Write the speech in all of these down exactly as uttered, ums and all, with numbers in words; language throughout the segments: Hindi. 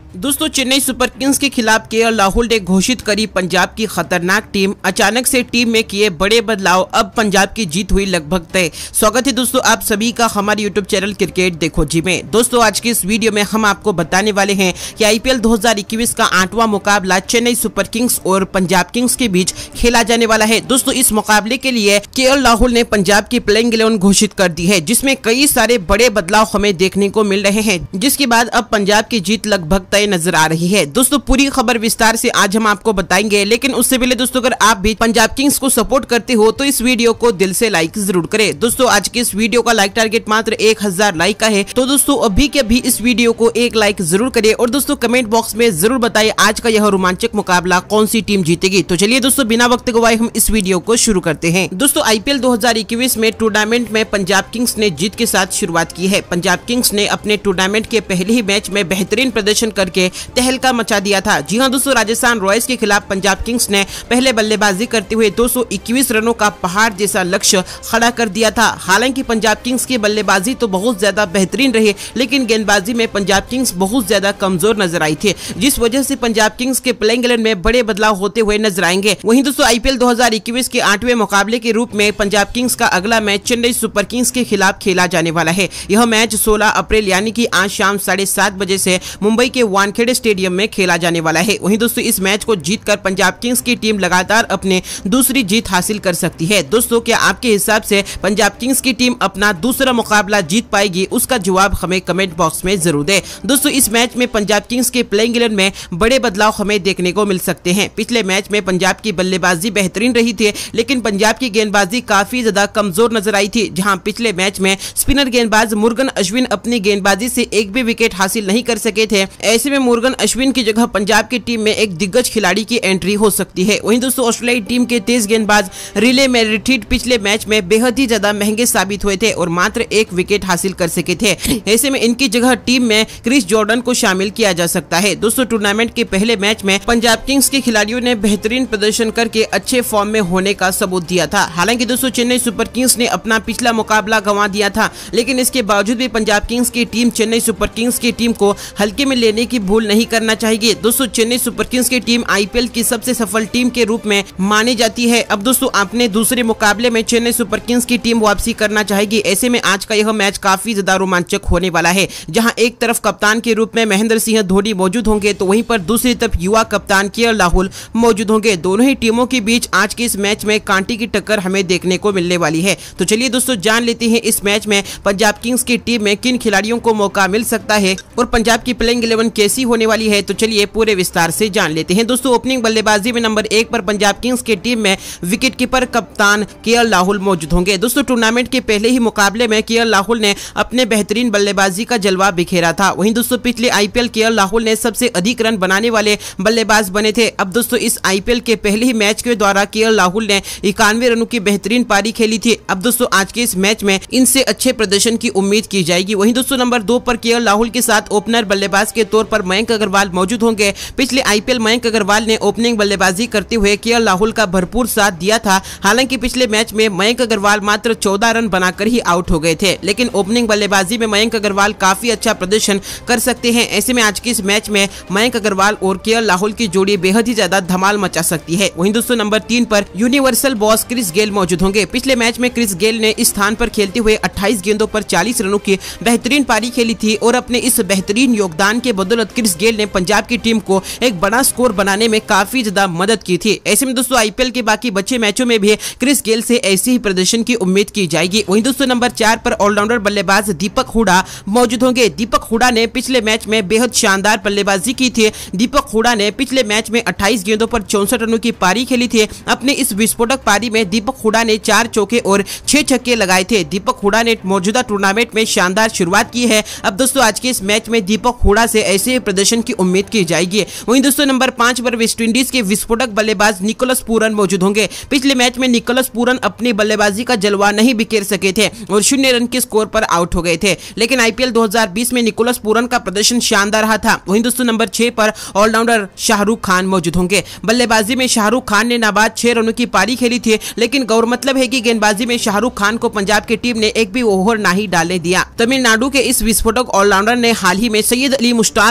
दोस्तों, चेन्नई सुपर किंग्स के खिलाफ केएल राहुल ने घोषित करी पंजाब की खतरनाक टीम। अचानक से टीम में किए बड़े बदलाव, अब पंजाब की जीत हुई लगभग तय। स्वागत है दोस्तों आप सभी का हमारे यूट्यूब चैनल क्रिकेट देखो जी में। दोस्तों, आज के इस वीडियो में हम आपको बताने वाले हैं कि आईपीएल दो हज़ार इक्कीस का आठवां मुकाबला चेन्नई सुपर किंग्स और पंजाब किंग्स के बीच खेला जाने वाला है। दोस्तों, इस मुकाबले के लिए केएल राहुल ने पंजाब की प्लेइंग इलेवन घोषित कर दी है, जिसमें कई सारे बड़े बदलाव हमें देखने को मिल रहे हैं, जिसके बाद अब पंजाब की जीत लगभग तय नजर आ रही है। दोस्तों, पूरी खबर विस्तार से आज हम आपको बताएंगे, लेकिन उससे पहले दोस्तों अगर आप भी पंजाब किंग्स को सपोर्ट करते हो तो इस वीडियो को दिल से लाइक जरूर करें। दोस्तों, आज के इस वीडियो का लाइक टारगेट मात्र एक हजार लाइक का है, तो दोस्तों अभी के अभी इस वीडियो को एक लाइक जरूर करें और दोस्तों कमेंट बॉक्स में जरूर बताएं आज का यह रोमांचक मुकाबला कौन सी टीम जीतेगी। तो चलिए दोस्तों, बिना वक्त गवाए हम इस वीडियो को शुरू करते हैं। दोस्तों, आईपीएल दो हज़ार इक्कीस में टूर्नामेंट में पंजाब किंग्स ने जीत के साथ शुरुआत की है। पंजाब किंग्स ने अपने टूर्नामेंट के पहले ही मैच में बेहतरीन प्रदर्शन करके तहलका मचा दिया था। जी हां दोस्तों, राजस्थान रॉयल्स के खिलाफ पंजाब किंग्स ने पहले बल्लेबाजी करते हुए दो सौ इक्कीस रनों का पहाड़ जैसा लक्ष्य खड़ा कर दिया था। हालांकि पंजाब किंग्स की बल्लेबाजी तो बहुत ज्यादा बेहतरीन रही, लेकिन गेंदबाजी में पंजाब किंग्स बहुत ज्यादा कमजोर नजर आई थी, जिस वजह से पंजाब किंग्स के प्लेइंग इलेवन में बड़े बदलाव होते हुए नजर आएंगे। वहीं दोस्तों, आईपीएल दो हज़ार इक्कीस के आठवें मुकाबले के रूप में पंजाब किंग्स का अगला मैच चेन्नई सुपर किंग्स के खिलाफ खेला जाने वाला है। यह मैच सोलह अप्रैल यानी कि आज शाम साढ़े सात बजे से मुंबई के वानखेड़े स्टेडियम में खेला जाने वाला है। वहीं दोस्तों, इस मैच को जीतकर पंजाब किंग्स की टीम लगातार अपने दूसरी जीत हासिल कर सकती है। दोस्तों, क्या आपके हिसाब से पंजाब किंग्स की टीम अपना दूसरा मुकाबला जीत पाएगी? उसका जवाब हमें कमेंट बॉक्स में जरूर दें। दोस्तों, इस मैच में पंजाब किंग्स के प्लेइंग इलेवन में बड़े बदलाव हमें देखने को मिल सकते हैं। पिछले मैच में पंजाब की बल्लेबाजी बेहतरीन रही थी, लेकिन पंजाब की गेंदबाजी काफी ज्यादा कमजोर नजर आई थी। जहां पिछले मैच में स्पिनर गेंदबाज मुर्गन अश्विन अपनी गेंदबाजी से एक भी विकेट हासिल नहीं कर सके थे। ऐसे में मुर्गन अश्विन की जगह पंजाब की टीम में एक दिग्गज खिलाड़ी की एंट्री हो सकती है। वहीं दोस्तों, ऑस्ट्रेलियाई टीम के तेज गेंदबाज रिले मेरिटिड पिछले मैच में बेहद ही ज्यादा महंगे साबित हुए थे और मात्र एक विकेट हासिल कर सके थे। ऐसे में इनकी जगह टीम में क्रिस जॉर्डन को शामिल किया जा सकता है। दोस्तों, टूर्नामेंट के पहले मैच में पंजाब किंग्स के खिलाड़ियों ने बेहतरीन प्रदर्शन करके अच्छे फॉर्म में होने का सबूत दिया था। हालांकि दोस्तों, चेन्नई सुपर किंग्स ने अपना पिछला मुकाबला गंवा दिया था, लेकिन इसके बावजूद भी पंजाब किंग्स की टीम चेन्नई सुपर किंग्स की टीम को हल्के में लेने की भूल नहीं करना चाहिए। दोस्तों, चेन्नई सुपर किंग्स की टीम आईपीएल की सबसे सफल टीम के रूप में मानी जाती है। अब दोस्तों, अपने दूसरे मुकाबले में चेन्नई सुपर किंग्स की टीम वापसी करना चाहेगी। ऐसे में आज का यह मैच काफी ज्यादा रोमांचक होने वाला है, जहां एक तरफ कप्तान के रूप में महेंद्र सिंह धोनी मौजूद होंगे, तो वहीं पर दूसरी तरफ युवा कप्तान केएल राहुल मौजूद होंगे। दोनों ही टीमों के बीच आज के इस मैच में कांटे की टक्कर हमें देखने को मिलने वाली है। तो चलिए दोस्तों, जान लेते हैं इस मैच में पंजाब किंग्स की टीम में किन खिलाड़ियों को मौका मिल सकता है और पंजाब की प्लेइंग इलेवन कैसी होने वाली है। तो चलिए पूरे विस्तार से जान लेते हैं। दोस्तों, ओपनिंग बल्लेबाजी में नंबर एक पर पंजाब किंग्स की टीम में विकेटकीपर कप्तान केएल राहुल मौजूद होंगे। दोस्तों, टूर्नामेंट के पहले ही मुकाबले में केएल राहुल ने अपने बेहतरीन बल्लेबाजी का जलवा बिखेरा था। वहीं दोस्तों, पिछले आईपीएल केएल राहुल ने सबसे अधिक रन बनाने वाले बल्लेबाज बने थे। अब दोस्तों, इस आईपीएल के पहले ही मैच के द्वारा केएल राहुल ने इक्यानवे रनों की बेहतरीन पारी खेली थी। अब दोस्तों, आज के इस मैच में इनसे अच्छे प्रदर्शन की उम्मीद की जाएगी। वहीं दोस्तों, नंबर दो पर केएल राहुल के साथ ओपनर बल्लेबाज के तौर पर मयंक अग्रवाल मौजूद होंगे। पिछले आईपीएल मयंक अग्रवाल ने ओपनिंग बल्लेबाजी करते हुए केएल राहुल का भरपूर साथ दिया था। हालांकि पिछले मैच में मयंक अग्रवाल मात्र चौदह रन बनाकर ही आउट हो गए थे, लेकिन ओपनिंग बल्लेबाजी में मयंक अग्रवाल काफी अच्छा प्रदर्शन कर सकते हैं। ऐसे में आज के इस मैच में मयंक अग्रवाल और केएल राहुल की जोड़ी बेहद ही ज्यादा धमाल मचा सकती है। वहीं दोस्तों, नंबर तीन पर यूनिवर्सल बॉस क्रिस गेल मौजूद होंगे। पिछले मैच में क्रिस गेल ने इस स्थान पर खेलते हुए अट्ठाईस गेंदों पर चालीस रनों की बेहतरीन पारी खेली थी और अपने इस बेहतरीन योगदान के बदौलत क्रिस गेल ने पंजाब की टीम को एक बड़ा स्कोर बनाने में काफी ज्यादा मदद की थी। ऐसे में दोस्तों, आईपीएल के बाकी बचे मैचों में भी क्रिस गेल से ऐसे ही प्रदर्शन की उम्मीद की जाएगी। वहीं दोस्तों, नंबर चार पर ऑलराउंडर बल्लेबाज दीपक हुडा मौजूद होंगे। दीपक हुडा ने पिछले मैच में बेहद शानदार बल्लेबाजी की थी। दीपक हुडा ने पिछले मैच में अट्ठाईस गेंदों पर चौसठ रनों की पारी खेली थी। अपने इस विस्फोटक पारी में दीपक हुडा ने चार चौके और छह छक्के लगाए थे। दीपक हुडा ने मौजूदा टूर्नामेंट में शानदार शुरुआत की है। अब दोस्तों, आज के इस मैच में दीपक हुडा से ऐसे प्रदर्शन की उम्मीद की जाएगी। वहीं दोस्तों, नंबर पांच पर वेस्टइंडीज के विस्फोटक बल्लेबाज निकोलस पूरन मौजूद होंगे। पिछले मैच में निकोलस पूरन अपनी बल्लेबाजी का जलवा नहीं बिखेर सके थे और शून्य रन के स्कोर पर आउट हो गए थे, लेकिन आईपीएल दो हज़ार बीस में निकोलस पूरन का प्रदर्शन शानदार रहा था। वहीं दोस्तों, नंबर छह पर ऑलराउंडर शाहरुख खान मौजूद होंगे। बल्लेबाजी में शाहरुख खान ने नाबाद छह रनों की पारी खेली थी, लेकिन गौर मतलब है कि गेंदबाजी में शाहरुख खान को पंजाब की टीम ने एक भी ओवर नहीं डालने दिया। तमिलनाडु के इस विस्फोटक ऑलराउंडर ने हाल ही में सैयद अली मुश्ताक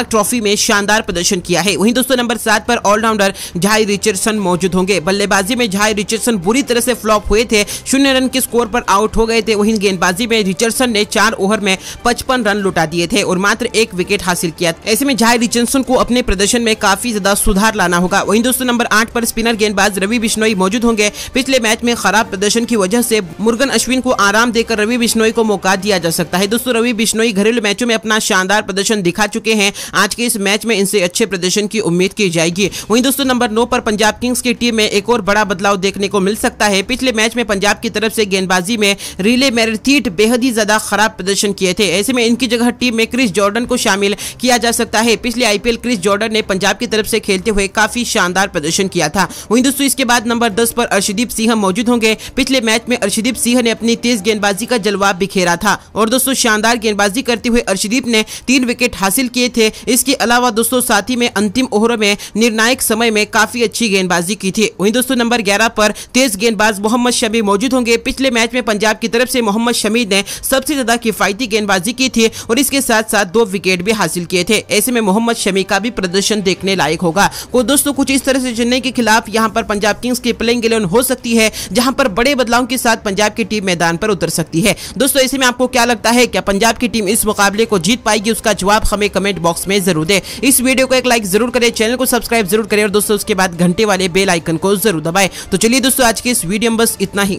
ट्रॉफी में शानदार प्रदर्शन किया है। वहीं दोस्तों नंबर सात पर ऑलराउंडर जाई रिचर्डसन मौजूद होंगे। बल्लेबाजी में जाई रिचर्डसन बुरी तरह से फ्लॉप हुए थे, शून्य रन के स्कोर पर आउट हो गए थे। वहीं गेंदबाजी में रिचर्डसन ने चार ओवर में पचपन रन लुटा दिए थे और मात्र एक विकेट हासिल किया। ऐसे में जाई रिचर्डसन को अपने प्रदर्शन में काफी ज्यादा सुधार लाना होगा। वहीं दोस्तों नंबर आठ पर स्पिनर गेंदबाज रवि बिश्नोई मौजूद होंगे। पिछले मैच में खराब प्रदर्शन की वजह से मुरुगन अश्विन को आराम देकर रवि बिश्नोई को मौका दिया जा सकता है। दोस्तों रवि बिश्नोई घरेलू मैचों में अपना शानदार प्रदर्शन दिखा चुके हैं। आज के इस मैच में इनसे अच्छे प्रदर्शन की उम्मीद की जाएगी। वहीं दोस्तों नंबर नौ पर पंजाब किंग्स की टीम में एक और बड़ा बदलाव देखने को मिल सकता है। पिछले मैच में पंजाब की तरफ से गेंदबाजी में रिले मैथ्यूज बेहद ही ज्यादा खराब प्रदर्शन किए थे। ऐसे में इनकी जगह टीम में क्रिस जॉर्डन को शामिल किया जा सकता है। पिछले आईपीएल क्रिस जॉर्डन ने पंजाब की तरफ से खेलते हुए काफी शानदार प्रदर्शन किया था। वहीं दोस्तों इसके बाद नंबर दस पर अर्शदीप सिंह मौजूद होंगे। पिछले मैच में अर्शदीप सिंह ने अपनी तेज गेंदबाजी का जलवा बिखेरा था और दोस्तों शानदार गेंदबाजी करते हुए अर्शदीप ने तीन विकेट हासिल किए थे। इसके अलावा दोस्तों साथ ही में अंतिम ओवर में निर्णायक समय में काफी अच्छी गेंदबाजी की थी। वहीं दोस्तों नंबर ग्यारह पर तेज गेंदबाज मोहम्मद शमी मौजूद होंगे। पिछले मैच में पंजाब की तरफ से मोहम्मद शमी ने सबसे ज्यादा किफायती गेंदबाजी की थी और इसके साथ साथ दो विकेट भी हासिल किए थे। ऐसे में मोहम्मद शमी का भी प्रदर्शन देखने लायक होगा। तो दोस्तों कुछ इस तरह से चेन्नई के खिलाफ यहां पर पंजाब किंग्स की प्लेइंग इलेवन हो सकती है, जहां पर बड़े बदलाव के साथ पंजाब की टीम मैदान पर उतर सकती है। दोस्तों ऐसे में आपको क्या लगता है, क्या पंजाब की टीम इस मुकाबले को जीत पाएगी? उसका जवाब हमें कमेंट बॉक्स में जरूर दें। इस वीडियो को एक लाइक जरूर करें, चैनल को सब्सक्राइब जरूर करें और दोस्तों उसके बाद घंटे वाले बेल आइकन को जरूर दबाएं। तो चलिए दोस्तों आज के इस वीडियो में बस इतना ही।